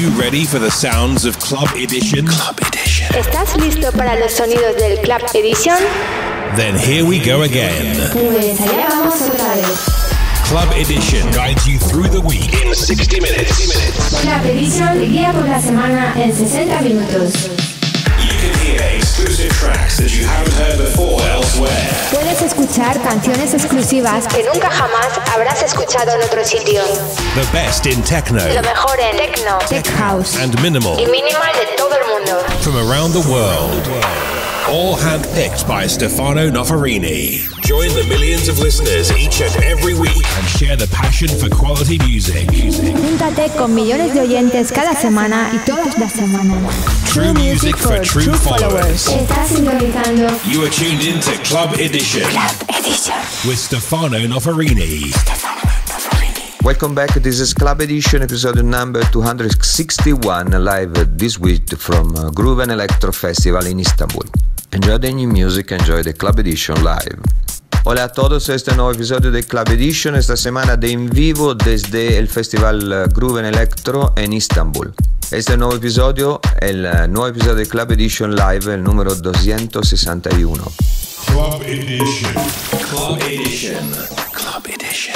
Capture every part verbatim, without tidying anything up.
you ready for the sounds of Club Edition? Club Edition. ¿Estás listo para los sonidos del Club Edition? Then here we go again. Pues allá vamos otra vez. Club Edition guides you through the week in sixty minutes. Club Edition te guía por la semana en sesenta minutos. You can hear exclusive tracks that you haven't heard before elsewhere. Puedes escuchar canciones exclusivas que nunca jamás habrás escuchado en otro sitio. The best in techno. Lo mejor en techno, tech house and minimal y minimal de todo el mundo. from around the world. All handpicked by Stefano Noferini. Join the millions of listeners each and every week and share the passion for quality music. Júntate con millones de oyentes cada semana y todas las semanas. True music for true followers. Estás sintonizando You are tuned in to Club Edition Club Edition. with Stefano Noferini. Welcome back. This is Club Edition, episode number two hundred sixty-one, live this week from uh, Groove and Electro Festival in Istanbul. Enjoy the new music, enjoy the Club Edition live. Hola a todos, este nuevo episodio de Club Edition, esta semana de en vivo desde el Festival Groove and Electro en Istanbul. Este nuevo episodio, el nuevo episodio de Club Edition live, el número doscientos sesenta y uno. Club Edition. Club Edition. Club Edition.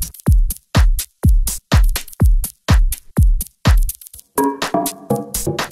You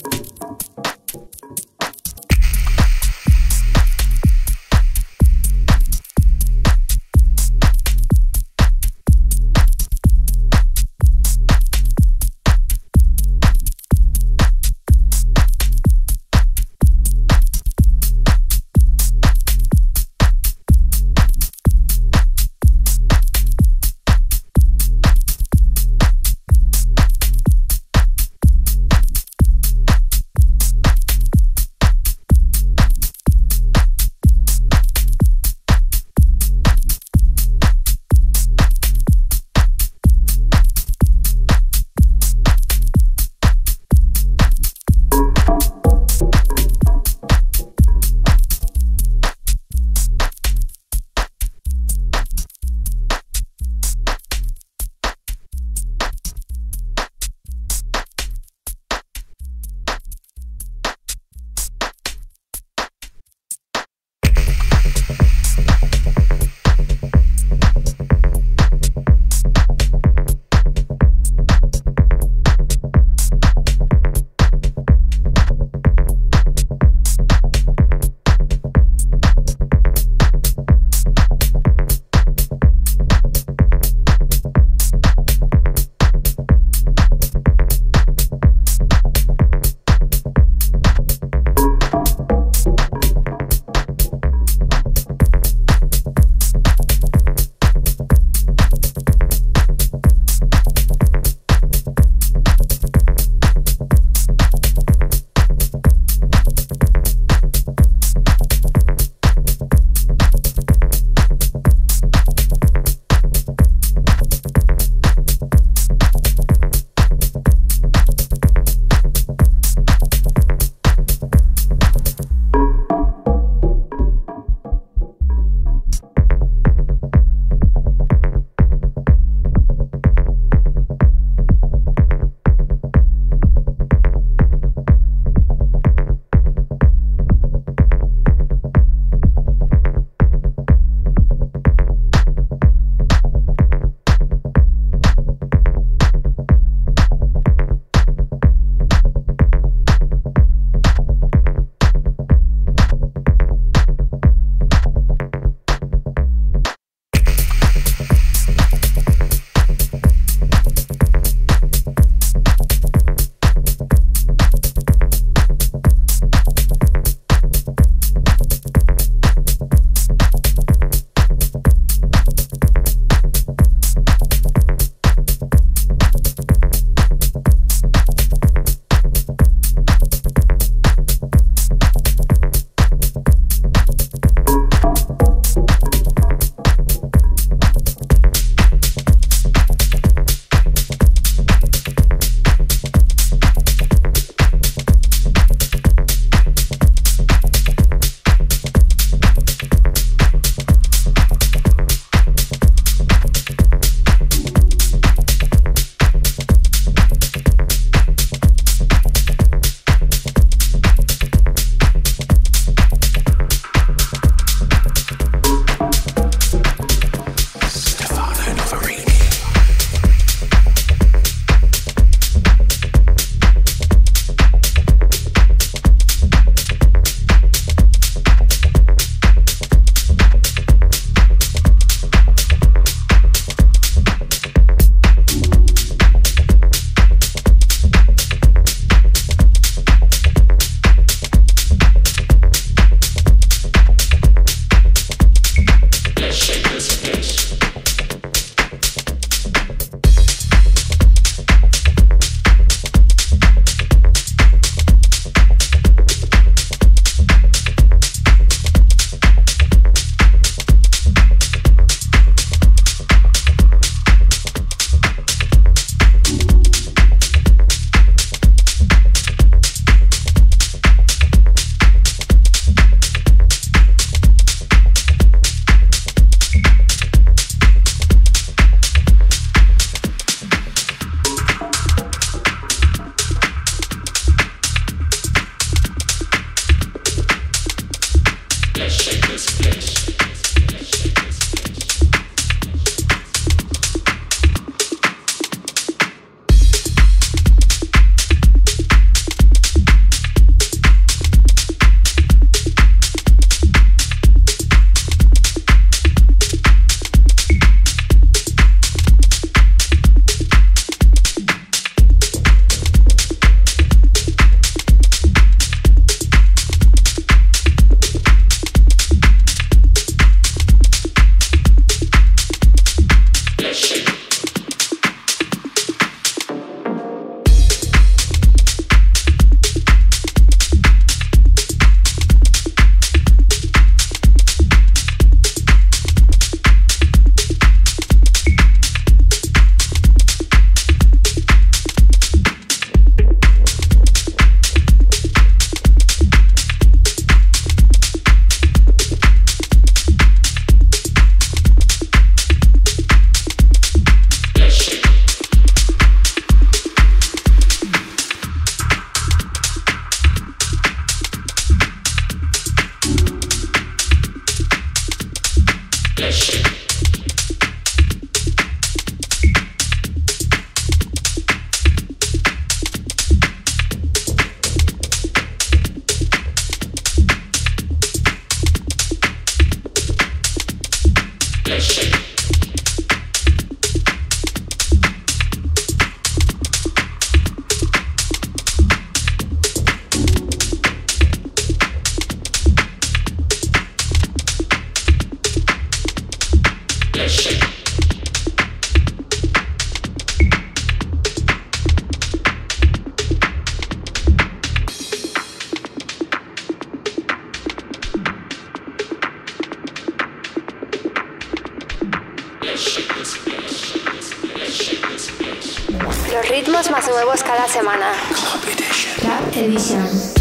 Los ritmos más nuevos cada semana. Club Edition. Club Edition.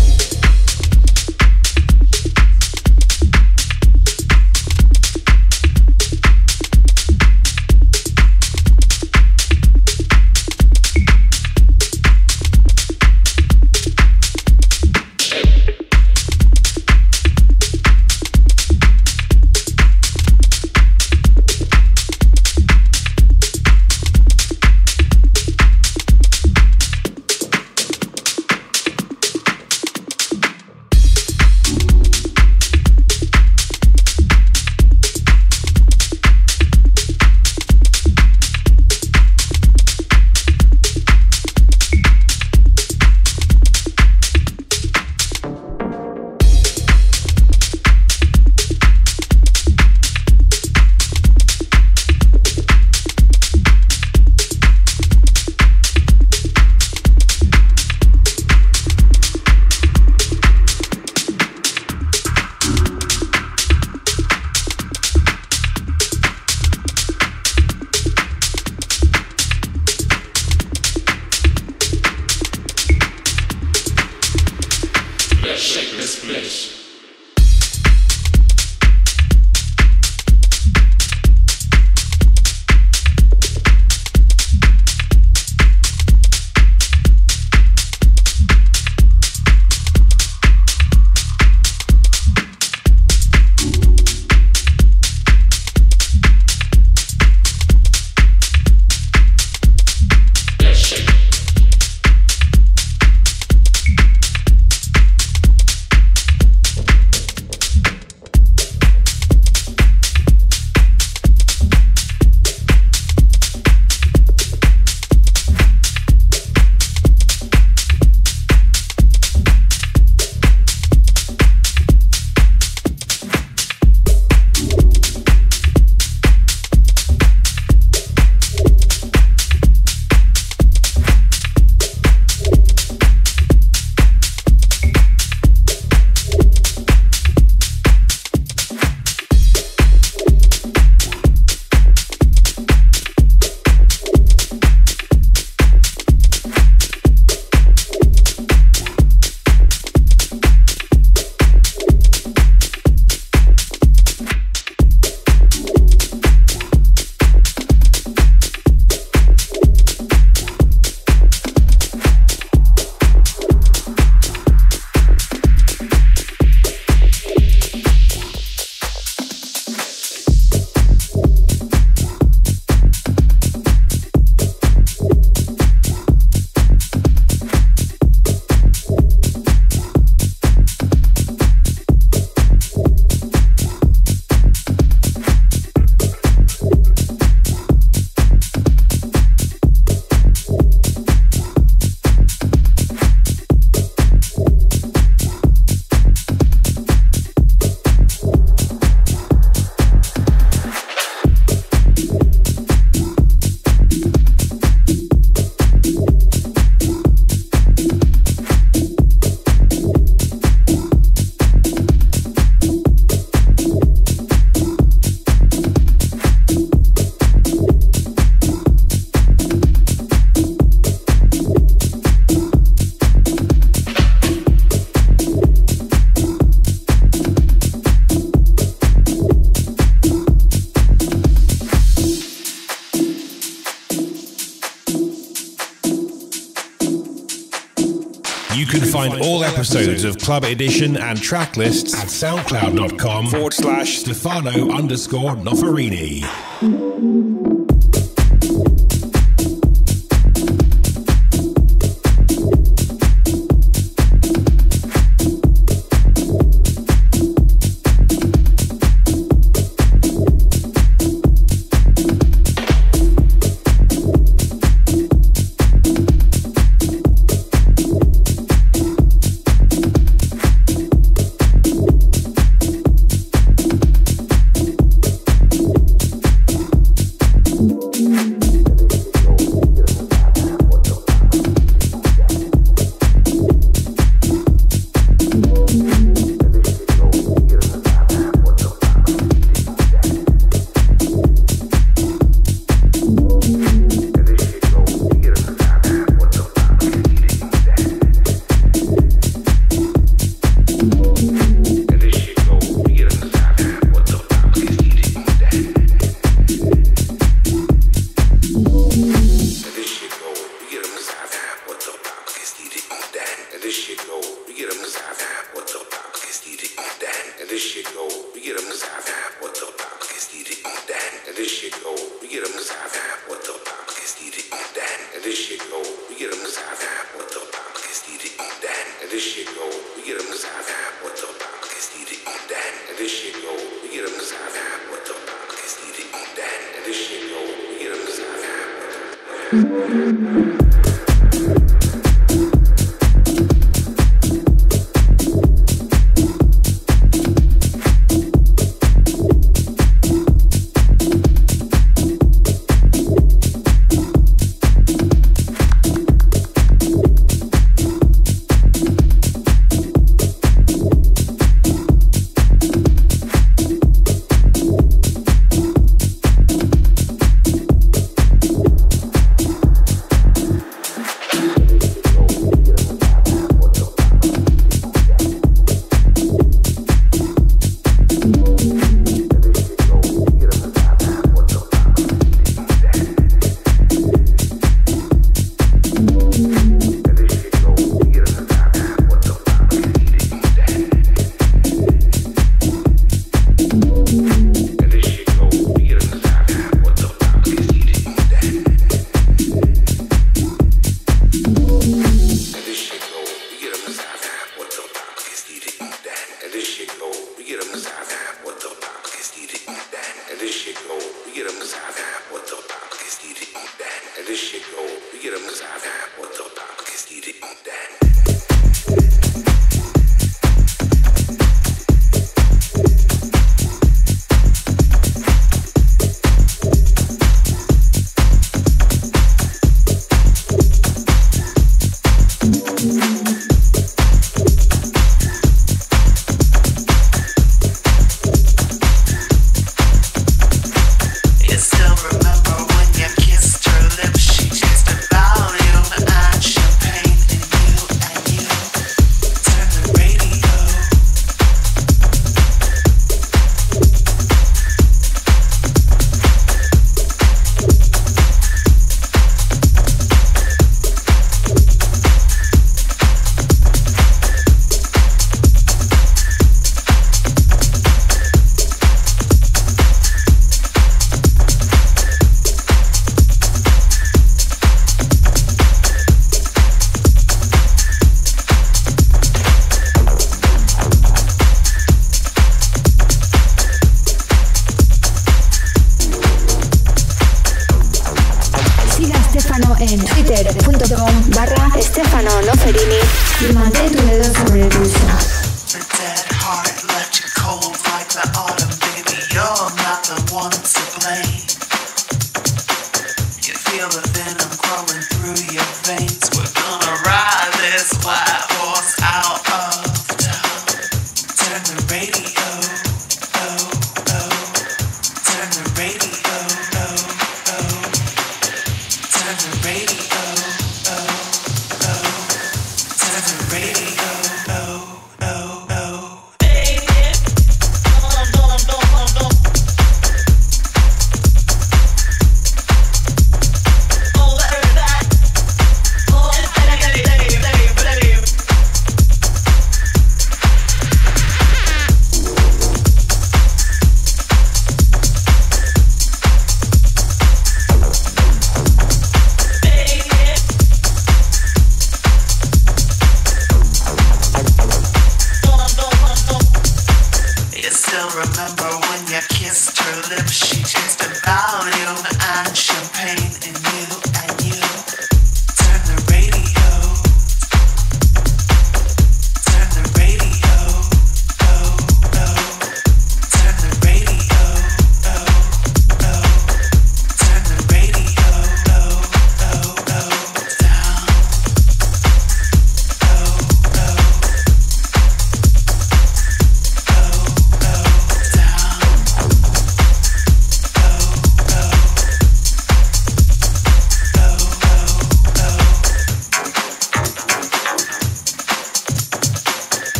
You can find all episodes of Club Edition and track lists at soundcloud.com forward slash Stefano underscore Noferini.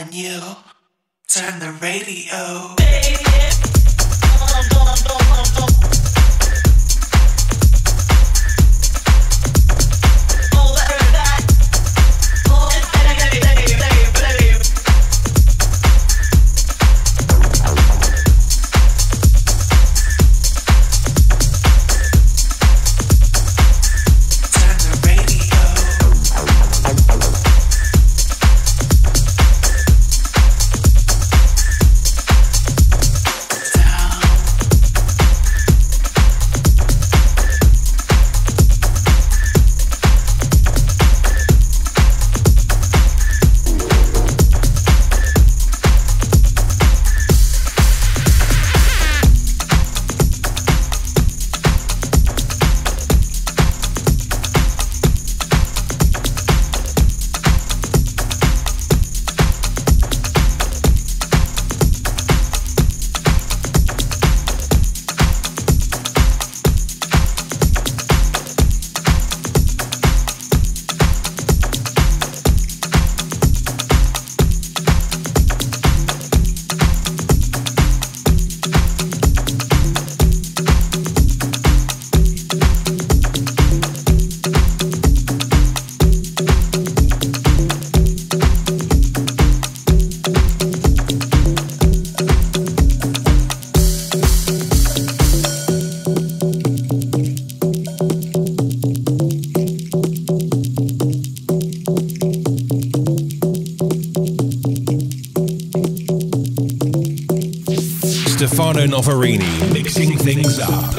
and you turn the radio. Stefano Noferini mixing things up.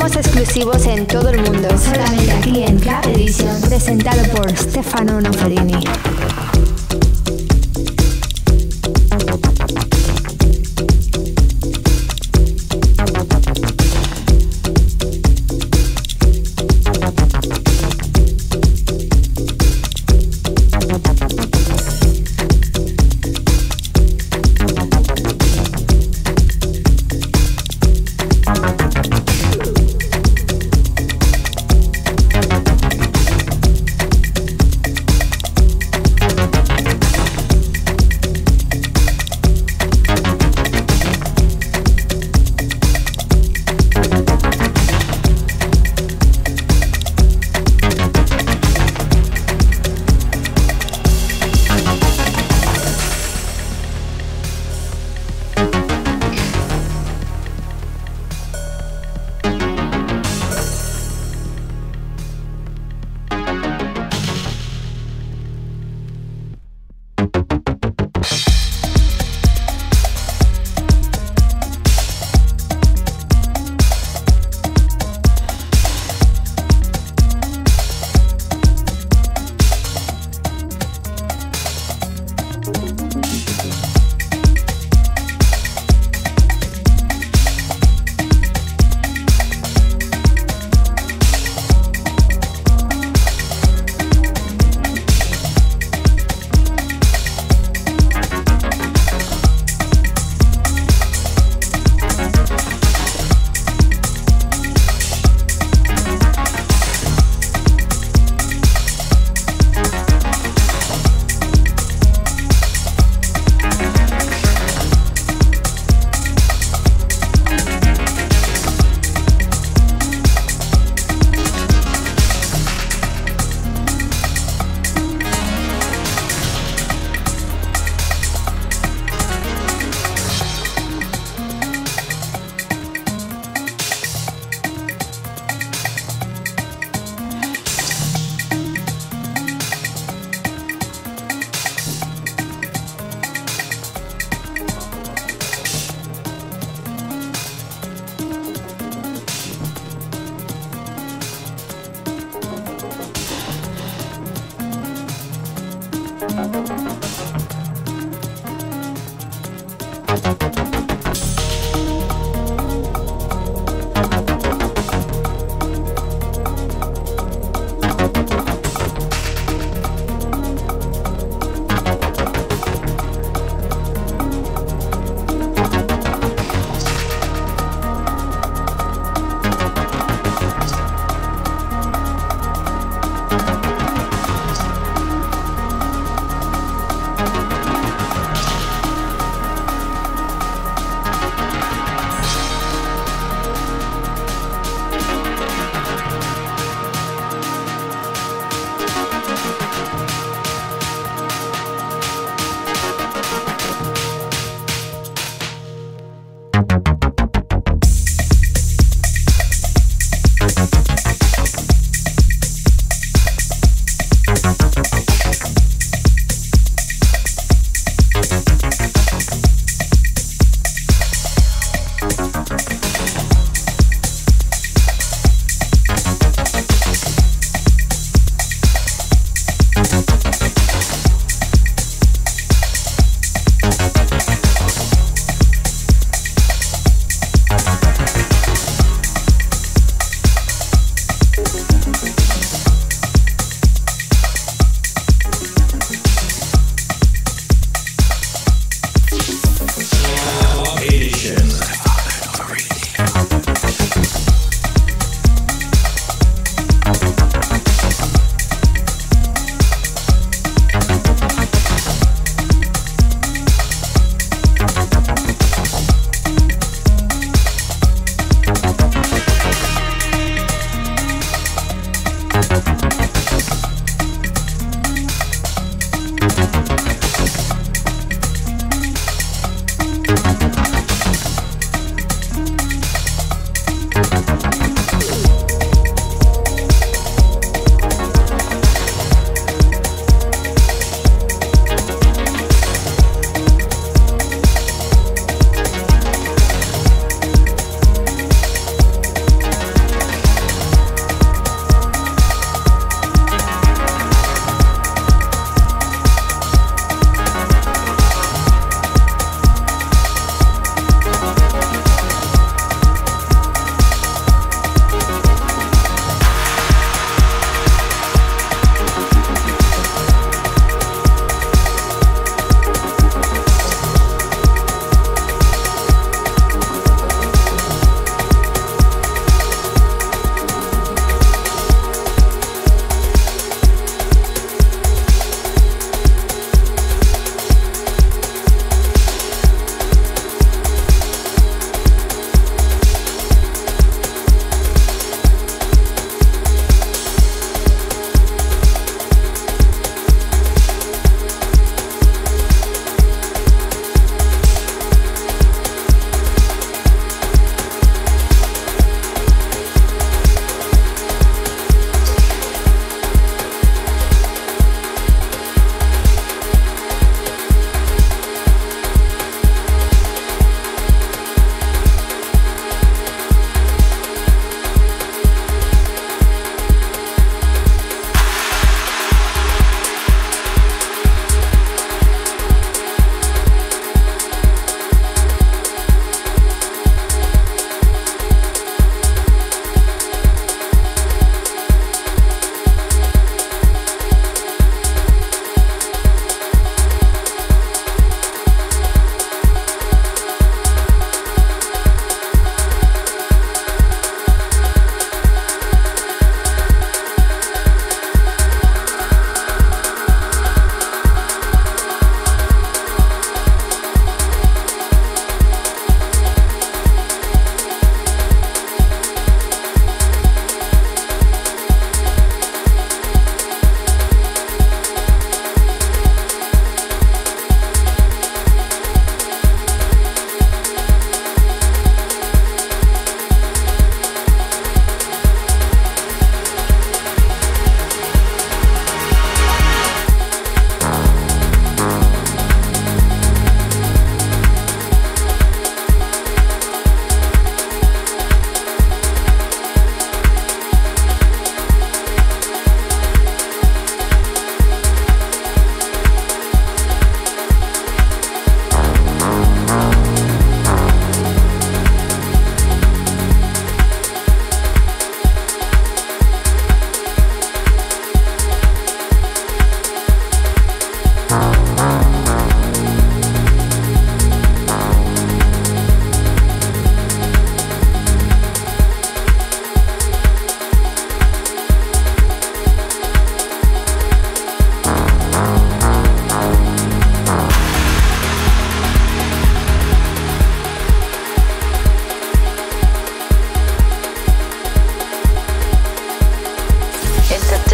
demos exclusivos en todo el mundo. Solamente aquí en Club Edition. Presentado por Stefano Noferini.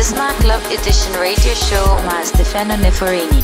Smart Club Edition Radio Show مع ستيفانو نيفوريني.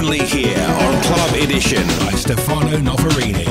only here on Club Edition by Stefano Noferini.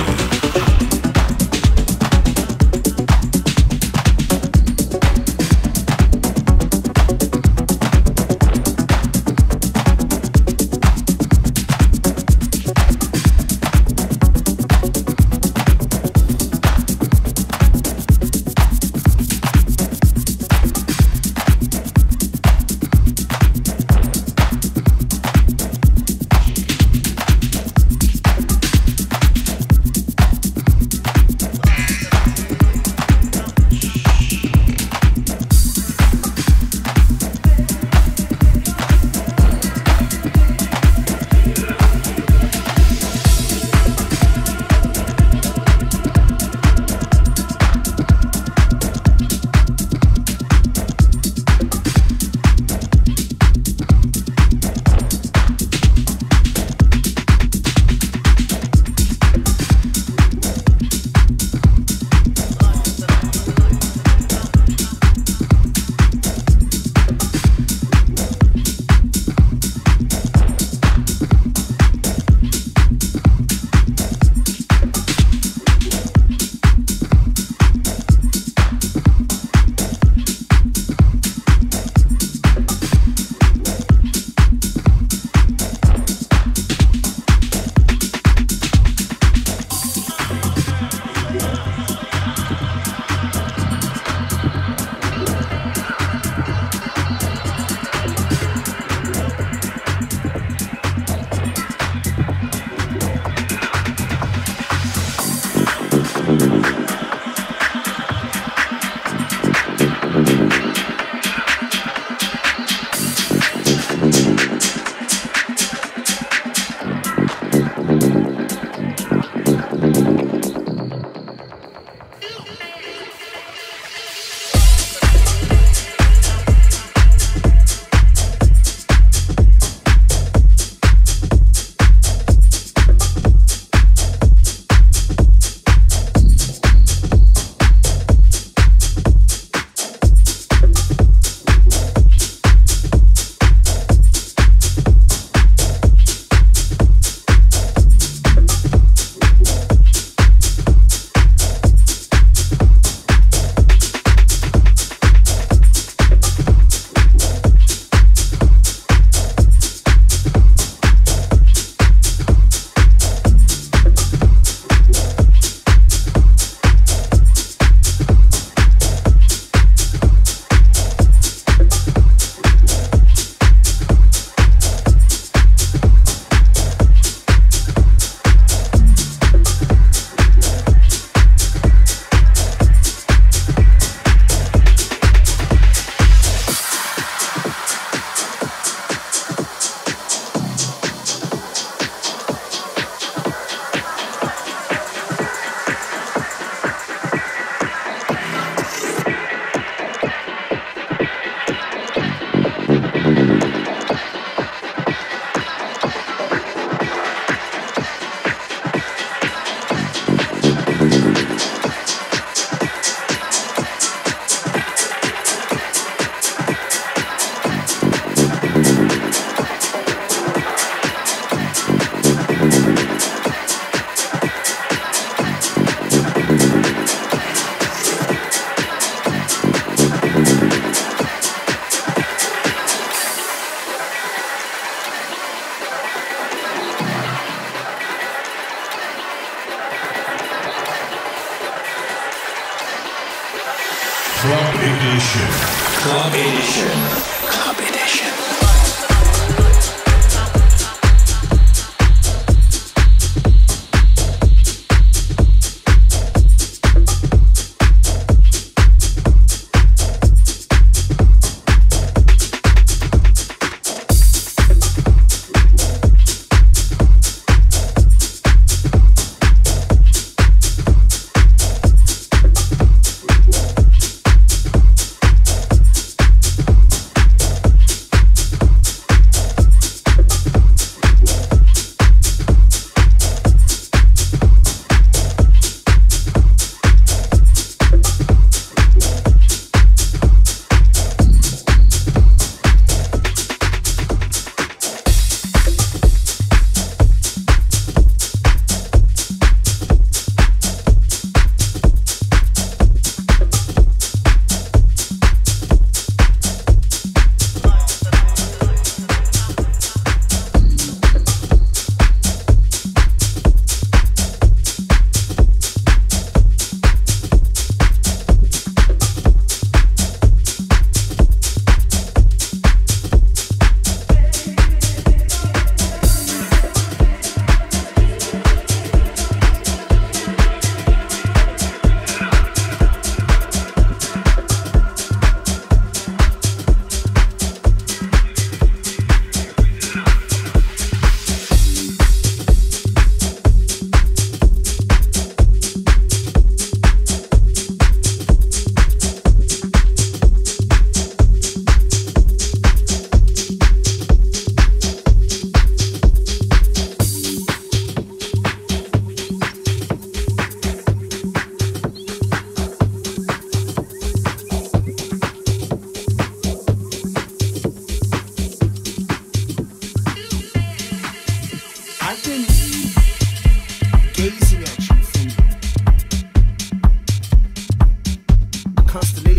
Club Edition. Club Edition. Club Edition.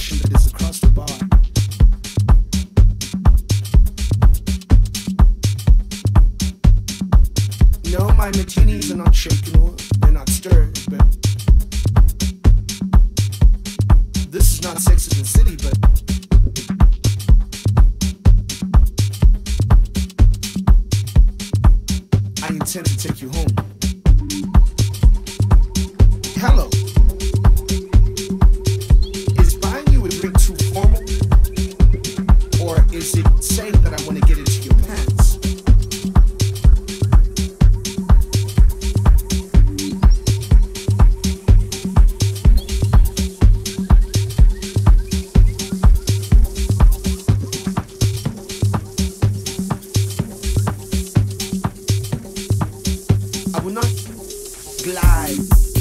constellation that is across the bar. No, my martinis are not shaken or they're not stirred, but this is not Sex in the City, but I intend to take you home. Hello. Is buying you a drink too formal? Or is it saying that I want to get into your pants? I will not glide.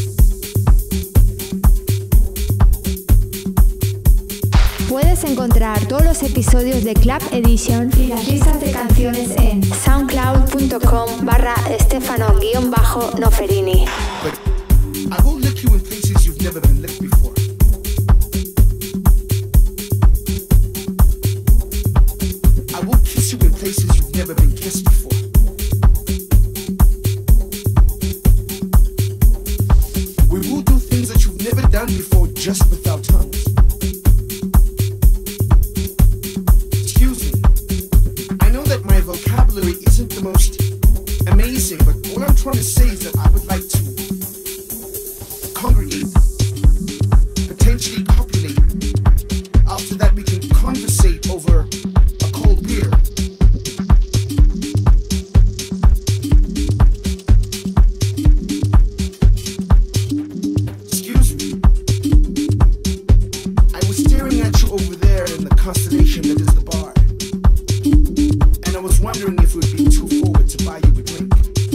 Puedes encontrar todos los episodios de Club Edition y las listas de canciones en soundcloud.com barra Stefano-Noferini. But I will lick you in places you've never been licked before. I will kiss you in places you've never been kissed before. We will do things that you've never done before just with our tongues. Excuse me. I know that my vocabulary isn't the most amazing, but what I'm trying to say is that I would like to congregate, potentially copulate. After that, we can conversate over a cold beer. Excuse me. I was staring at you over there in the constellation that is the bar, and I was wondering if it would be too forward to buy you a drink.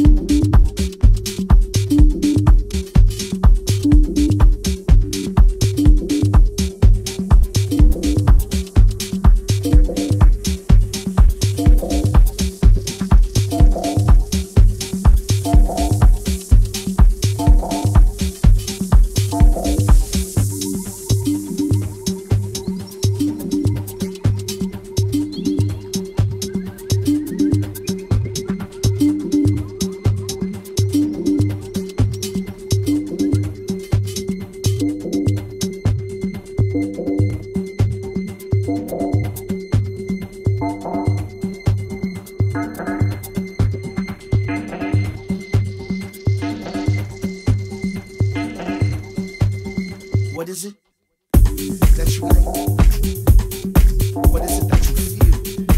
What is it that you like? What is it that you feel?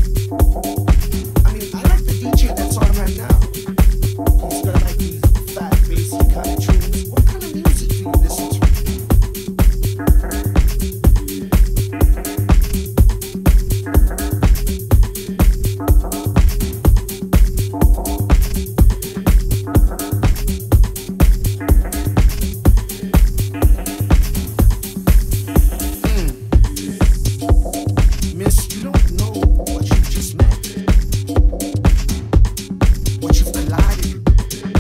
I mean, I like the D J that's on right now. He's got like these fat, bassy kind of tunes. What kind of music do you listen to? Miss, you don't know what you just met. What you've collided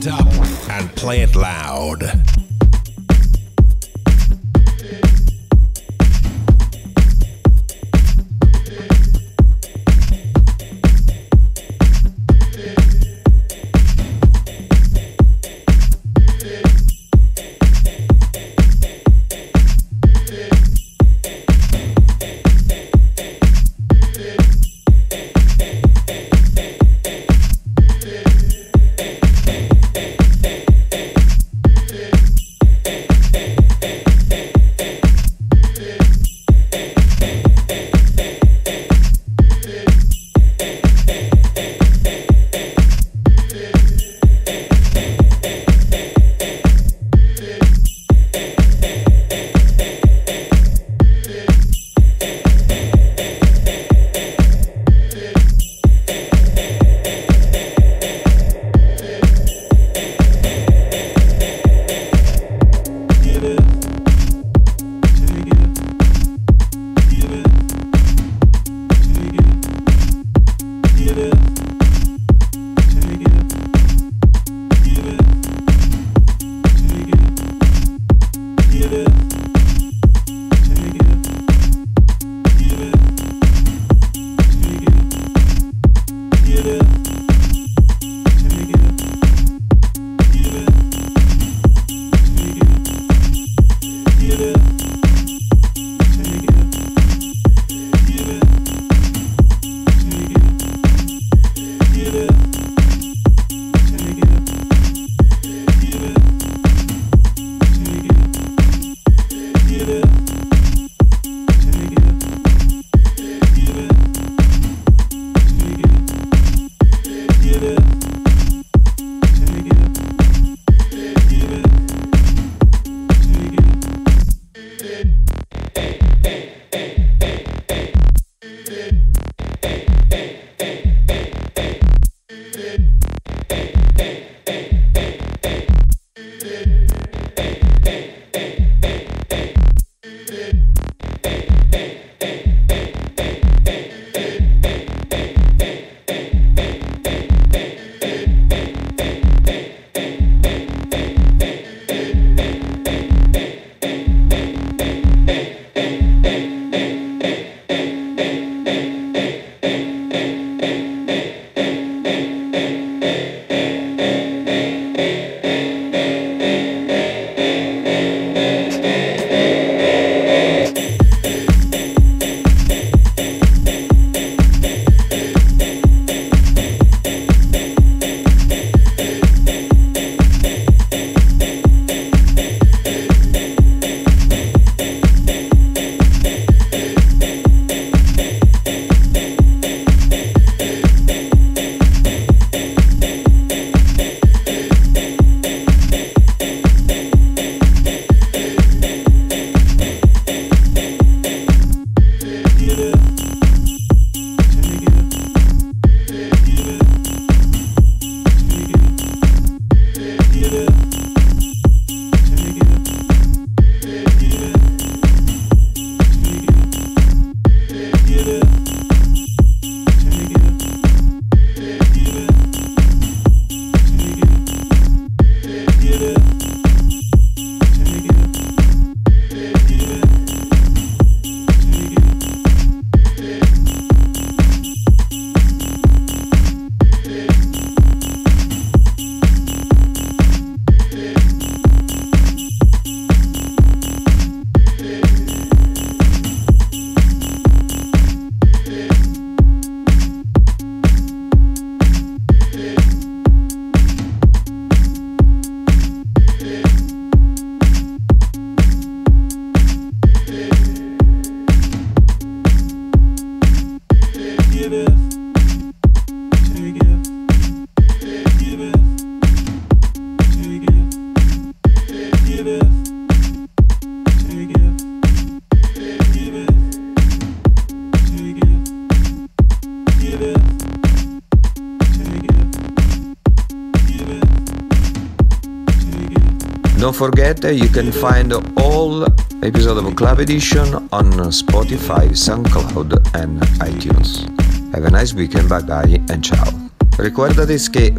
it up and play it loud. Don't forget, you can find all episodes of Club Edition on Spotify, SoundCloud and iTunes. Have a nice weekend, bye bye and ciao. Recuérdate que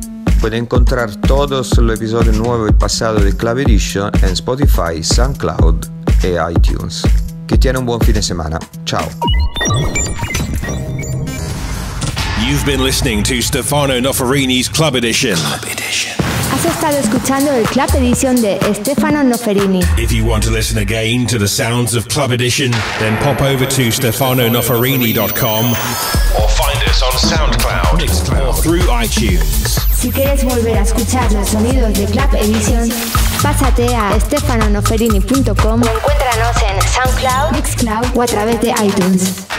Puede encontrar todos los episodios nuevos y pasados de Club Edition en Spotify, SoundCloud e iTunes. Que tiene un buen fin de semana. Ciao. You've been listening to Stefano Noferini's Club Edition. Club Edition. Has estado escuchando el Club Edition de Stefano Noferini. If you want to listen again to the sounds of Club Edition, then pop over to stefano noferini dot com or find us on SoundCloud, Mixcloud, or through iTunes. Si quieres volver a escuchar los sonidos de Club Edition, pásate a stefano noferini punto com o encuéntranos en SoundCloud, Mixcloud o a través de iTunes.